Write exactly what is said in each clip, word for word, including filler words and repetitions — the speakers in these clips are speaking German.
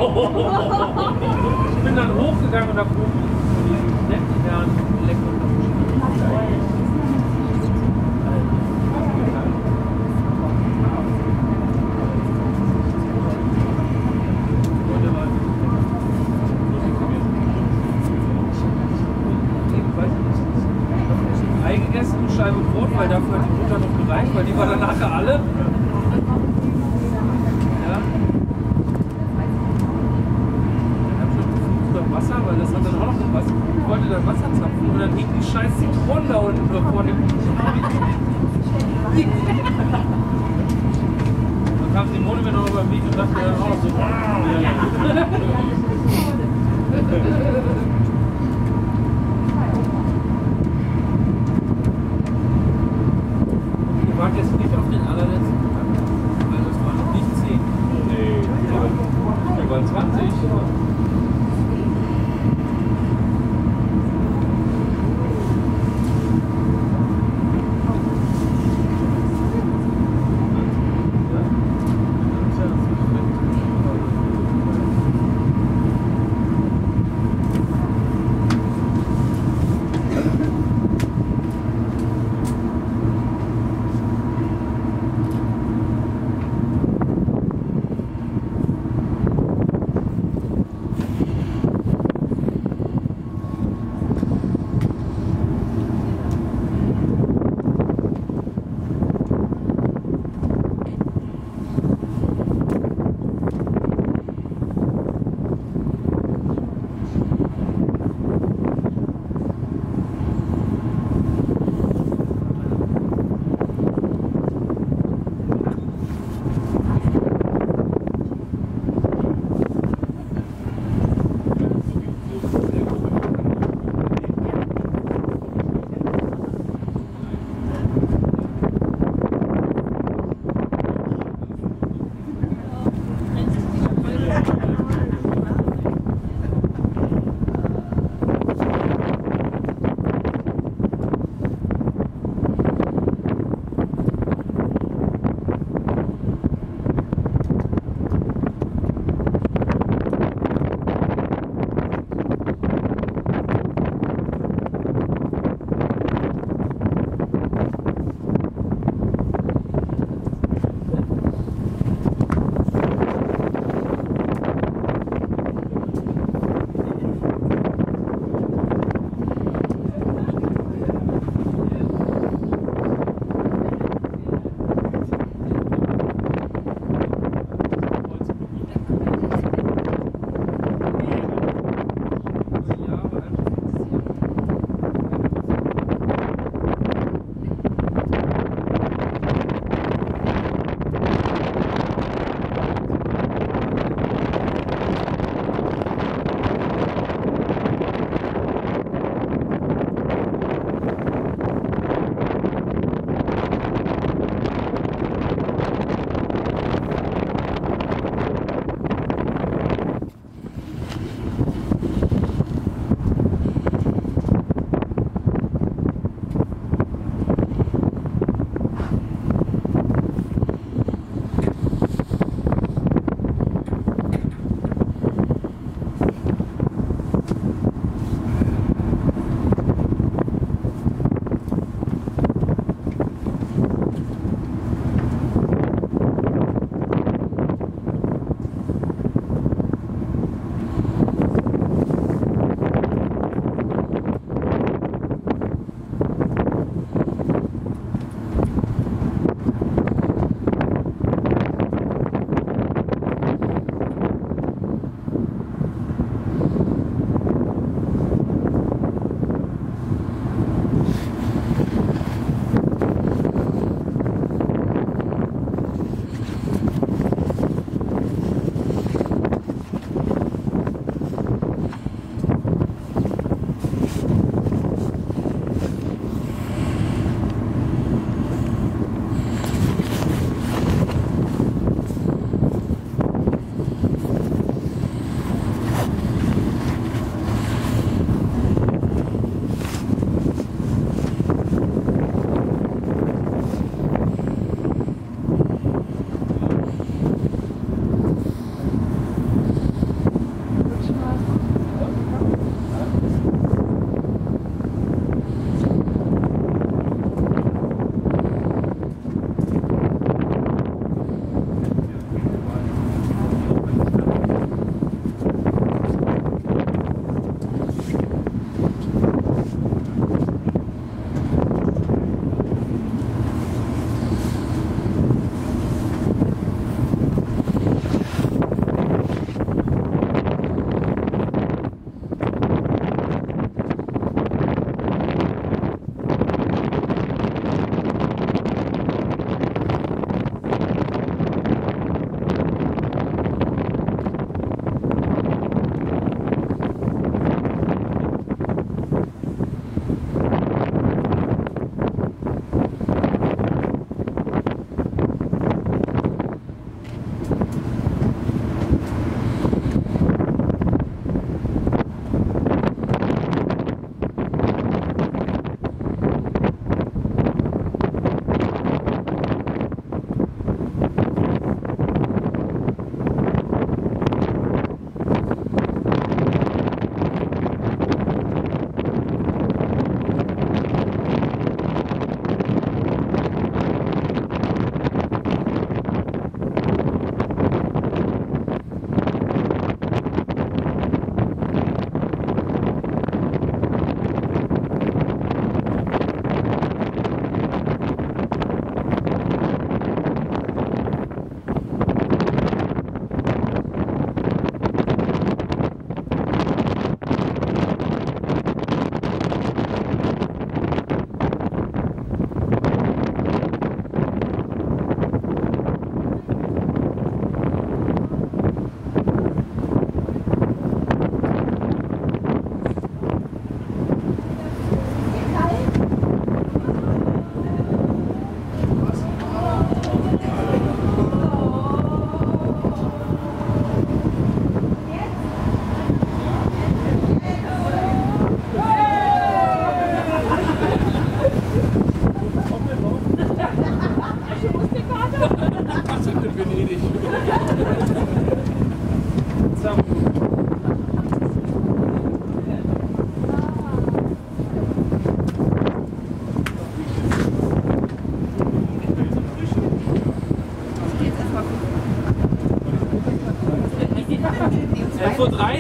Ich bin dann hochgegangen und hab oben die netten Herren lecker. Ei gegessen, eine Scheibe Brot, weil dafür hat die Mutter noch gereicht, weil die war dann nachher alle. Ja. Dann hab ich noch geflucht beim Wasser, weil das hat dann auch noch gepasst. Ich wollte dann Wasser zapfen und dann hing die scheiß Zitronen da unten vor dem. Dann kam Simone mir noch über den Weg und dachte dann auch noch so. Ich warte jetzt nicht auf den allerletzten Tag, weil das war noch nicht zehn. Nee, die waren zwanzig.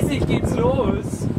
dreißig geht's los.